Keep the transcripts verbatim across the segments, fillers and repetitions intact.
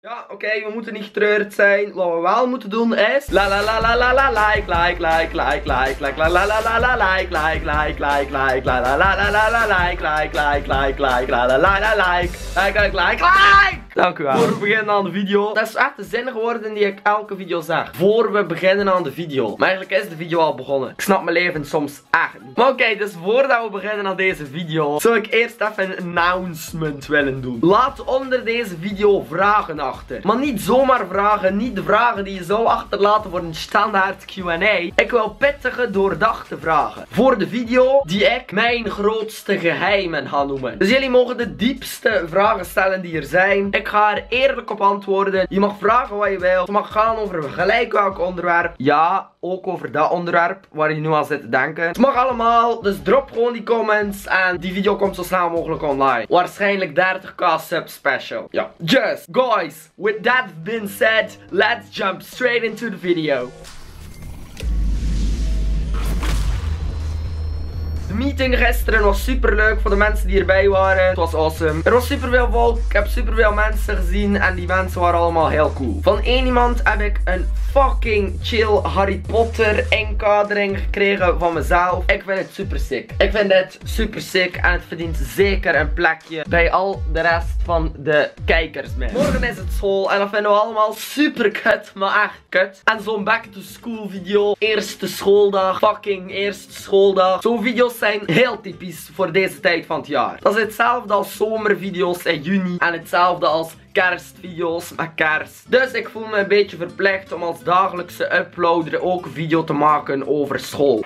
Ja, oké, okay, we moeten niet getreurd zijn. Wat we wel moeten doen is... La la la la la la like, like, like, like, like, like, la la la la la like, like, like, like, like, la la la la la la like, like, like, like, like, la la la la like, like, like, like, like. Dank u wel. Voor we beginnen aan de video. Dat is echt de zinnige woorden die ik elke video zeg. Voor we beginnen aan de video. Maar eigenlijk is de video al begonnen. Ik snap mijn leven soms echt niet. Maar oké, okay, dus voordat we beginnen aan deze video, zou ik eerst even een announcement willen doen. Laat onder deze video vragen achter. Maar niet zomaar vragen. Niet de vragen die je zou achterlaten voor een standaard Q en A. Ik wil pittige, doordachte vragen. Voor de video die ik mijn grootste geheimen ga noemen. Dus jullie mogen de diepste vragen stellen die er zijn. Ik ga er eerlijk op antwoorden. Je mag vragen wat je wilt. Het mag gaan over gelijk welk onderwerp. Ja, ook over dat onderwerp waar je nu aan zit te denken. Het mag allemaal. Dus drop gewoon die comments. En die video komt zo snel mogelijk online. Waarschijnlijk dertig k sub special. Ja. Just, guys, with that being said, let's jump straight into the video. De meeting gisteren was super leuk voor de mensen die erbij waren. Het was awesome. Er was super veel volk. Ik heb super veel mensen gezien. En die mensen waren allemaal heel cool. Van één iemand heb ik een fucking chill Harry Potter inkadering gekregen van mezelf. Ik vind het super sick. Ik vind het super sick. En het verdient zeker een plekje bij al de rest van de kijkers mee. Morgen is het school. En dat vinden we allemaal super kut. Maar echt kut. En zo'n back to school video. Eerste schooldag. Fucking eerste schooldag. Zo'n video's zijn heel typisch voor deze tijd van het jaar. Dat is hetzelfde als zomervideo's in juni. En hetzelfde als kerstvideo's met kerst. Dus ik voel me een beetje verplicht om als dagelijkse uploader ook een video te maken over school.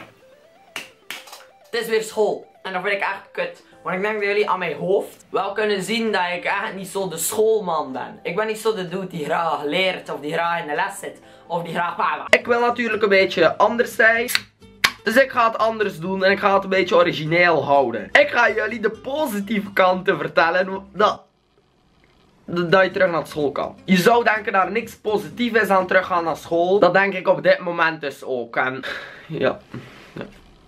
Het is weer school. En dat vind ik echt kut. Want ik denk dat jullie aan mijn hoofd wel kunnen zien dat ik echt niet zo de schoolman ben. Ik ben niet zo de dude die graag leert of die graag in de les zit. Of die graag... Ik wil natuurlijk een beetje anders zijn. Dus ik ga het anders doen en ik ga het een beetje origineel houden. Ik ga jullie de positieve kanten vertellen dat, dat je terug naar school kan. Je zou denken dat er niks positief is aan teruggaan naar school. Dat denk ik op dit moment dus ook. En ja... ja.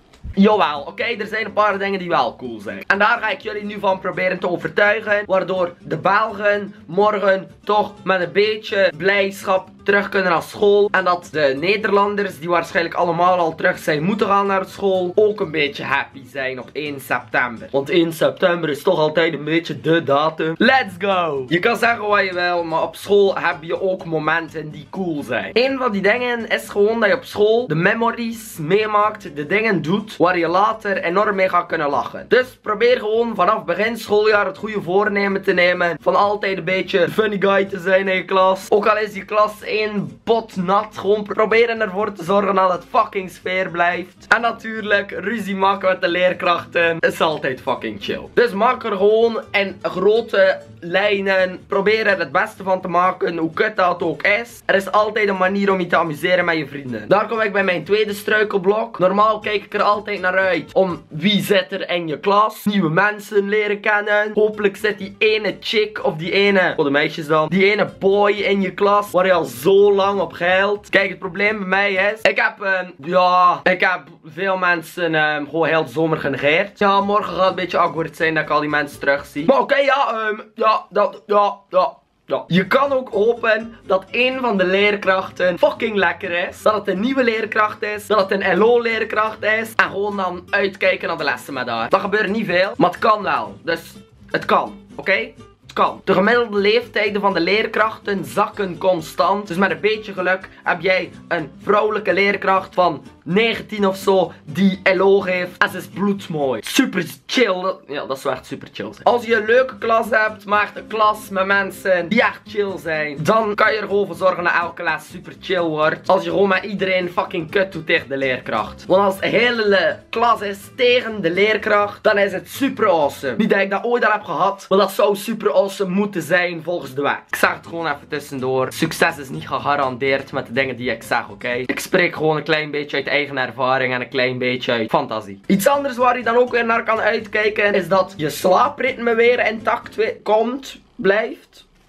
Jawel, oké, okay, er zijn een paar dingen die wel cool zijn. En daar ga ik jullie nu van proberen te overtuigen. Waardoor de Belgen morgen toch met een beetje blijdschap terug kunnen naar school. En dat de Nederlanders, die waarschijnlijk allemaal al terug zijn moeten gaan naar school, ook een beetje happy zijn op één september. Want één september is toch altijd een beetje de datum. Let's go! Je kan zeggen wat je wil, maar op school heb je ook momenten die cool zijn. Een van die dingen is gewoon dat je op school de memories meemaakt, de dingen doet waar je later enorm mee gaat kunnen lachen. Dus probeer gewoon vanaf begin schooljaar het goede voornemen te nemen. Van altijd een beetje funny guy te zijn in je klas. Ook al is je klas één bot nat. Gewoon proberen ervoor te zorgen dat het fucking sfeer blijft. En natuurlijk ruzie maken met de leerkrachten is altijd fucking chill. Dus maak er gewoon in grote lijnen. Probeer er het beste van te maken. Hoe kut dat ook is. Er is altijd een manier om je te amuseren met je vrienden. Daar kom ik bij mijn tweede struikelblok. Normaal kijk ik er altijd naar uit om wie zit er in je klas. Nieuwe mensen leren kennen. Hopelijk zit die ene chick of die ene, voor de meisjes dan, die ene boy in je klas waar je al zo lang op geilt. Kijk, het probleem bij mij is, ik heb, um, ja, ik heb veel mensen um, gewoon heel de zomer genegeerd. Ja, morgen gaat het een beetje awkward zijn dat ik al die mensen terugzie. Maar oké, okay, ja, um, ja, dat, ja, ja. Ja. Je kan ook hopen dat een van de leerkrachten fucking lekker is. Dat het een nieuwe leerkracht is. Dat het een L O leerkracht is. En gewoon dan uitkijken naar de lessen met haar. Dat gebeurt niet veel, maar het kan wel. Dus het kan, oké? Okay? Het kan. De gemiddelde leeftijden van de leerkrachten zakken constant. Dus met een beetje geluk heb jij een vrouwelijke leerkracht van negentien of zo die L O geeft. En ze is bloedmooi. Super chill. Dat, ja, dat zou echt super chill zijn. Als je een leuke klas hebt, maar echt een klas met mensen die echt chill zijn, dan kan je er gewoon voor zorgen dat elke les super chill wordt. Als je gewoon met iedereen fucking kut doet tegen de leerkracht. Want als de hele klas is tegen de leerkracht, dan is het super awesome. Niet dat ik dat ooit al heb gehad, maar dat zou super awesome moeten zijn volgens de wet. Ik zeg het gewoon even tussendoor. Succes is niet gegarandeerd met de dingen die ik zeg, oké? Okay? Ik spreek gewoon een klein beetje uit eigen ervaring en een klein beetje uit fantasie. Iets anders waar je dan ook weer naar kan uitkijken is dat je slaapritme weer intact komt, blijft.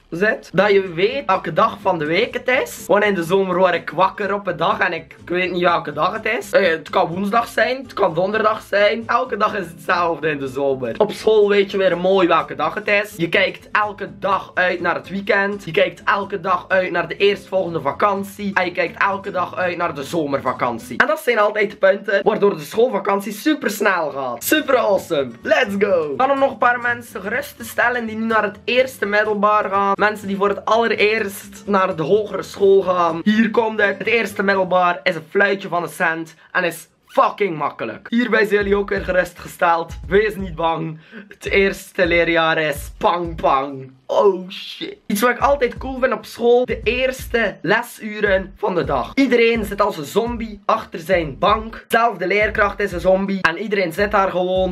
zit. Dat je weet welke dag van de week het is. Want in de zomer word ik wakker op een dag en ik, ik weet niet welke dag het is. Uh, het kan woensdag zijn, het kan donderdag zijn. Elke dag is hetzelfde in de zomer. Op school weet je weer mooi welke dag het is. Je kijkt elke dag uit naar het weekend. Je kijkt elke dag uit naar de eerstvolgende vakantie. En je kijkt elke dag uit naar de zomervakantie. En dat zijn altijd de punten waardoor de schoolvakantie super snel gaat. Super awesome. Let's go. Dan om nog een paar mensen gerust te stellen die nu naar het eerste middelbaar gaan. Mensen die voor het allereerst naar de hogere school gaan. Hier komt het. Het eerste middelbaar is een fluitje van een cent. En is fucking makkelijk. Hierbij zijn jullie ook weer gerustgesteld. Wees niet bang. Het eerste leerjaar is pang pang. Oh shit. Iets wat ik altijd cool vind op school. De eerste lesuren van de dag. Iedereen zit als een zombie achter zijn bank. Zelf de leerkracht is een zombie. En iedereen zit daar gewoon.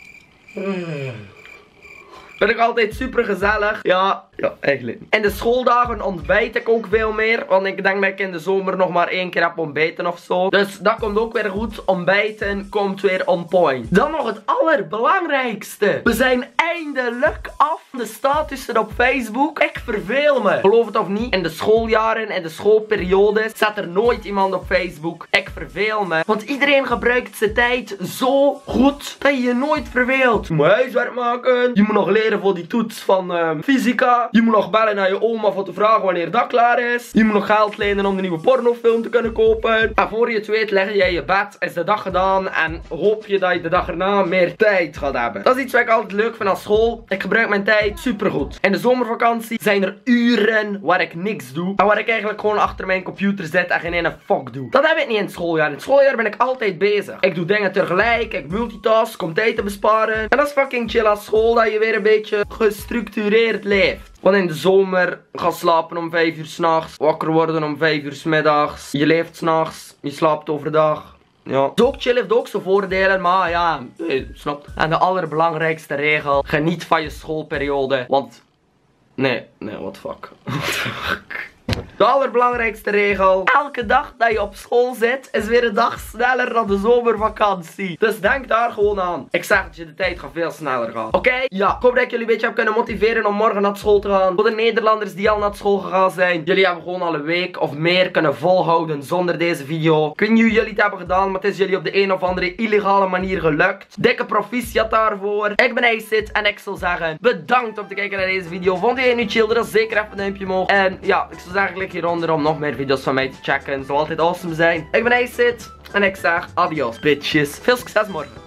Vind ik altijd super gezellig. Ja, ja, eigenlijk. In de schooldagen ontbijt ik ook veel meer. Want ik denk dat ik in de zomer nog maar één keer heb ontbijten of zo. Dus dat komt ook weer goed. Ontbijten komt weer on point. Dan nog het allerbelangrijkste. We zijn eindelijk af de statussen op Facebook. Ik verveel me. Geloof het of niet. In de schooljaren, in de schoolperiodes, zet er nooit iemand op Facebook. Ik verveel me. Want iedereen gebruikt zijn tijd zo goed dat je je nooit verveelt. Je moet huiswerk maken. Je moet nog leren voor die toets van um, fysica. Je moet nog bellen naar je oma voor te vragen wanneer dat klaar is. Je moet nog geld lenen om de nieuwe pornofilm te kunnen kopen. En voor je het weet leg jij je bed, is de dag gedaan. En hoop je dat je de dag erna meer tijd gaat hebben. Dat is iets wat ik altijd leuk vind aan school. Ik gebruik mijn tijd supergoed. In de zomervakantie zijn er uren waar ik niks doe. En waar ik eigenlijk gewoon achter mijn computer zit en geen ene fuck doe. Dat heb ik niet in het schooljaar. In het schooljaar ben ik altijd bezig. Ik doe dingen tegelijk. Ik multitask om tijd te besparen. En dat is fucking chill aan school. Dat je weer een beetje gestructureerd leeft. Want in de zomer ga slapen om vijf uur s'nachts. Wakker worden om vijf uur 's middags. Je leeft s'nachts. Je slaapt overdag. Ja. Dus ook chill heeft ook zijn voordelen, maar ja, nee, snapt. En de allerbelangrijkste regel. Geniet van je schoolperiode. Want, nee, nee, what the fuck. What the fuck. De allerbelangrijkste regel. Elke dag dat je op school zit is weer een dag sneller dan de zomervakantie. Dus denk daar gewoon aan. Ik zeg dat je de tijd gaat veel sneller gaan. Oké? Okay? Ja. Ik hoop dat ik jullie een beetje heb kunnen motiveren om morgen naar school te gaan. Voor de Nederlanders die al naar school gegaan zijn. Jullie hebben gewoon al een week of meer kunnen volhouden zonder deze video. Ik weet niet hoe jullie het hebben gedaan, maar het is jullie op de een of andere illegale manier gelukt. Dikke proficiat daarvoor. Ik ben Acid en ik zal zeggen bedankt om te kijken naar deze video. Vond je het nu chill? Dan zeker even een duimpje omhoog. En ja, ik zou zeggen klik hieronder om nog meer video's van mij te checken. Het zal altijd awesome zijn. Ik ben Acid en ik zeg adios bitches. Veel succes morgen.